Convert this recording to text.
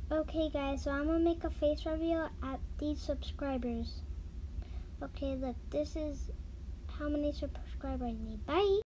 Okay guys, so I'm gonna make a face reveal at these subscribers. Okay, look, this is how many subscribers I need. Bye!